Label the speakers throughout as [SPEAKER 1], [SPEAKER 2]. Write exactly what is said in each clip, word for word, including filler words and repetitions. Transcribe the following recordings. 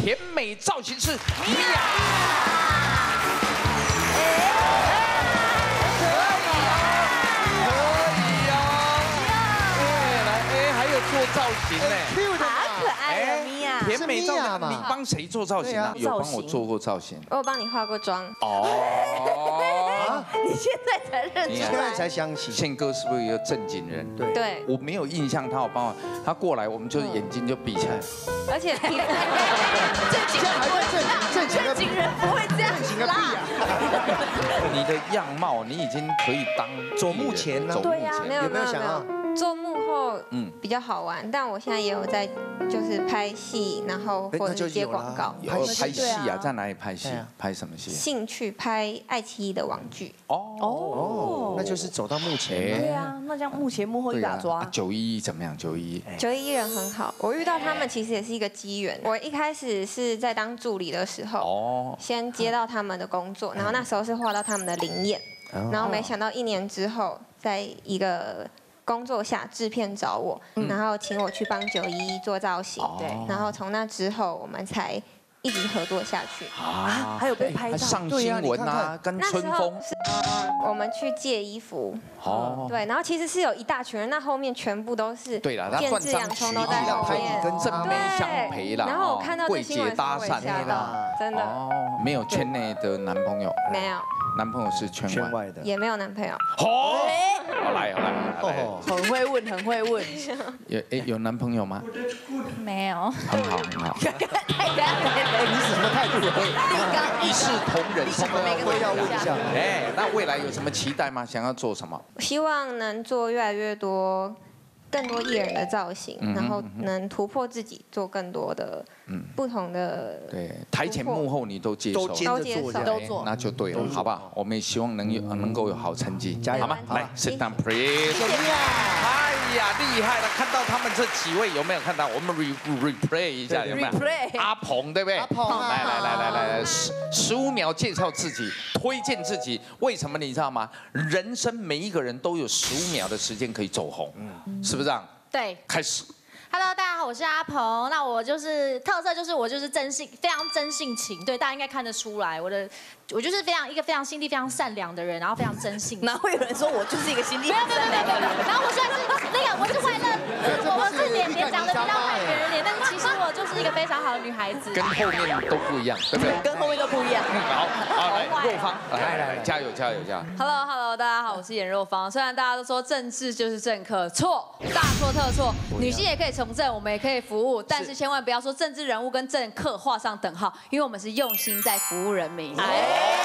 [SPEAKER 1] 甜美造型师米娅。可以哦，可以哦。哎，来，哎，还有做造型呢，
[SPEAKER 2] 好可爱哦，米娅。
[SPEAKER 1] 甜美造型，
[SPEAKER 3] 嘛
[SPEAKER 1] 你帮谁做造型啊？有帮我做过造型。
[SPEAKER 2] 我有帮你化过妆。
[SPEAKER 1] 哦，
[SPEAKER 2] 你现在才认出
[SPEAKER 1] 你看
[SPEAKER 3] 现在
[SPEAKER 2] 来。
[SPEAKER 3] 才想起。
[SPEAKER 1] 宪哥是不是一个正经人？
[SPEAKER 3] 对，
[SPEAKER 2] 对，
[SPEAKER 1] 我没有印象，他有帮我，他过来，我们就是眼睛就闭起来。
[SPEAKER 2] 而且正经
[SPEAKER 3] 现在还会正正经的
[SPEAKER 2] 正经人不会这样
[SPEAKER 3] 正经个屁啊！
[SPEAKER 1] 你的样貌，你已经可以当
[SPEAKER 3] 走幕前了
[SPEAKER 1] 走幕
[SPEAKER 2] 对呀，没
[SPEAKER 1] 前。
[SPEAKER 2] 有
[SPEAKER 3] 有没有
[SPEAKER 2] 没有没
[SPEAKER 3] 想要
[SPEAKER 2] 有，做幕后
[SPEAKER 1] 嗯
[SPEAKER 2] 比较好玩，但我现在也有在就是拍戏，然后或者是接广告。
[SPEAKER 1] 有拍戏啊，在哪里拍戏
[SPEAKER 3] 对啊？
[SPEAKER 1] 拍什么戏？
[SPEAKER 2] 兴趣拍爱奇艺的网剧。
[SPEAKER 1] 哦
[SPEAKER 3] 哦，那就是走到幕前了。
[SPEAKER 4] 对啊，那这样幕前幕后一把抓。
[SPEAKER 1] 九一一怎么样？九一一。
[SPEAKER 2] 九一一人很好，我遇到他们其实也是一个机缘。我一开始是在当助理的时候，
[SPEAKER 1] 哦，
[SPEAKER 2] 先接到他们的工作，然后那时候是画到他们的灵眼，然后没想到一年之后，在一个工作下，制片找我，然后请我去帮九一一做造型，
[SPEAKER 4] 对
[SPEAKER 2] 然后从那之后我们才一直合作下去。
[SPEAKER 1] 啊，
[SPEAKER 4] 还有被拍
[SPEAKER 1] 还
[SPEAKER 4] 照。
[SPEAKER 1] 上新闻啊，跟
[SPEAKER 2] 那时候
[SPEAKER 1] 春风。
[SPEAKER 2] 是我们去借衣服，
[SPEAKER 1] 哦，
[SPEAKER 2] 对，然后其实是有一大群人，那后面全部都是
[SPEAKER 1] 对了，他
[SPEAKER 2] 电
[SPEAKER 1] 断章
[SPEAKER 2] 视洋葱
[SPEAKER 1] 取义
[SPEAKER 2] 都在后
[SPEAKER 1] 啦，
[SPEAKER 2] 面。
[SPEAKER 3] 跟
[SPEAKER 1] 正美相陪啦，
[SPEAKER 2] 然后我看到这
[SPEAKER 1] 贵姐
[SPEAKER 2] 新闻的时候，我也
[SPEAKER 1] 搭讪
[SPEAKER 2] 吓到，真的
[SPEAKER 1] 哦，没有圈内的男朋友，
[SPEAKER 2] 没有，
[SPEAKER 1] 男朋友是圈外。
[SPEAKER 3] 圈外的。
[SPEAKER 2] 也没有男朋友。
[SPEAKER 1] 好，好来，好来，好来，
[SPEAKER 3] 哦，
[SPEAKER 4] 很会问，很会问。
[SPEAKER 1] 有哎有男朋友吗？
[SPEAKER 4] 没有。
[SPEAKER 1] 很好，很好，
[SPEAKER 3] 哎，你是什么态度？
[SPEAKER 1] 一视同仁，
[SPEAKER 3] 每个都要问一下。
[SPEAKER 1] 哎，那未来有什么期待吗？想要做什么？
[SPEAKER 2] 希望能做越来越多、更多艺人的造型，
[SPEAKER 1] 嗯哼
[SPEAKER 2] 然后能突破自己，做更多的
[SPEAKER 1] 嗯
[SPEAKER 2] 不同的。
[SPEAKER 1] 对，台前幕后你都接受
[SPEAKER 3] 都，兼着做这样。
[SPEAKER 4] 都做
[SPEAKER 1] 那就对了，好不好？我们也希望能有能够有好成绩，
[SPEAKER 3] 加油
[SPEAKER 1] 好吗？
[SPEAKER 2] 好
[SPEAKER 1] 来，sit down please。
[SPEAKER 3] 谢谢。
[SPEAKER 1] 哎呀，厉害了！看到他们这几位有没有看到？我们 re replay 一下，有没有？
[SPEAKER 4] Replay
[SPEAKER 1] 阿鹏对不对？
[SPEAKER 3] 阿鹏啊
[SPEAKER 1] 来来来来来来，十十五秒介绍自己，推荐自己。为什么你知道吗？人生每一个人都有十五秒的时间可以走红，是不是这样？
[SPEAKER 4] 对
[SPEAKER 1] 开始。
[SPEAKER 4] ，Hello，大家好，我是阿鹏。那我就是特色就是我就是真性，非常真性情，对大家应该看得出来，我的我就是非常一个非常心地非常善良的人，然后非常真性情。
[SPEAKER 5] 哪会有人说我就是一个心地
[SPEAKER 4] 没有没有没有没有没有。然后我虽然是那个我是坏乐，我是脸脸长得比较坏别人脸，但是其实我就是一个非常好的女孩子。
[SPEAKER 1] 跟后面都不一样，对不对？
[SPEAKER 5] 跟后面都不一样。
[SPEAKER 1] 好，好来，若芳，来来来，加油加油加油！
[SPEAKER 6] Hello Hello，大家好，我是颜若芳。虽然大家都说政治就是政客，错，大错特错。女性也可以从政，我们也可以服务，但是千万不要说政治人物跟政客画上等号，因为我们是用心在服务人民。
[SPEAKER 1] 来来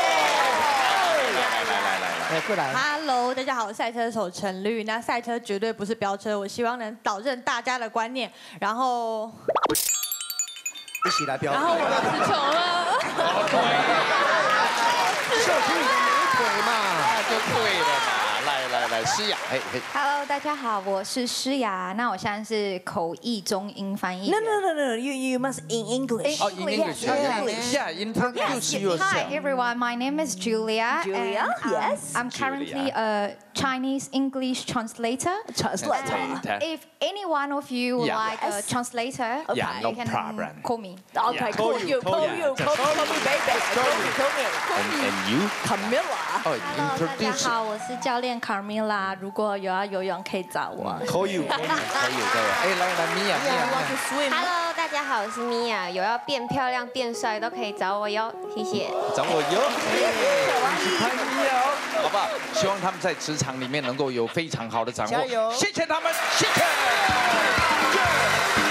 [SPEAKER 1] 来来来，
[SPEAKER 3] 哎，过来。
[SPEAKER 7] Hello，大家好，我是赛车手陈绿。那赛车绝对不是飙车，我希望能导正大家的观念。然后，
[SPEAKER 3] 一起来飙。
[SPEAKER 6] 然后我是穷了。
[SPEAKER 3] 秀出你的美腿嘛。
[SPEAKER 1] 那就对了嘛。来来来，诗雅，嘿嘿。
[SPEAKER 8] Hello，大家好，我是诗雅。那我现在是口译中英翻译
[SPEAKER 5] No
[SPEAKER 8] 员。
[SPEAKER 5] no no no, you you must in English.
[SPEAKER 1] 哦 in English, yeah, introduce
[SPEAKER 8] Hi
[SPEAKER 1] yourself.
[SPEAKER 8] everyone, my name is Julia.
[SPEAKER 5] Julia,
[SPEAKER 8] and, um,
[SPEAKER 5] yes.
[SPEAKER 8] I'm currently a Chinese English translator.
[SPEAKER 5] Translator.
[SPEAKER 8] And if any one of you would
[SPEAKER 1] Yeah.
[SPEAKER 8] like a
[SPEAKER 5] Yes.
[SPEAKER 8] translator,
[SPEAKER 1] Yeah,
[SPEAKER 8] you
[SPEAKER 1] no
[SPEAKER 8] can
[SPEAKER 1] problem.
[SPEAKER 8] call me.
[SPEAKER 5] Okay, call you, call you, call me, call me, baby, call me, call me, call
[SPEAKER 1] And
[SPEAKER 5] me.
[SPEAKER 1] and you?
[SPEAKER 5] Camilla.
[SPEAKER 1] 哦
[SPEAKER 8] Hello，大家
[SPEAKER 1] ，introduce.
[SPEAKER 8] 好，我是教练 Carmilla。如果有要游泳，可以找我。
[SPEAKER 3] Call you。
[SPEAKER 1] 可以可以。哎，来来，米娅米娅米娅。
[SPEAKER 5] Swim.
[SPEAKER 2] Hello，大家好，我是米娅，有要变漂亮、变帅都可以找我哟，谢谢。
[SPEAKER 1] 找我哟，你是朋友，好不好？希望他们在职场里面能够有非常好的掌握。
[SPEAKER 3] 加油
[SPEAKER 1] 谢谢他们，谢谢。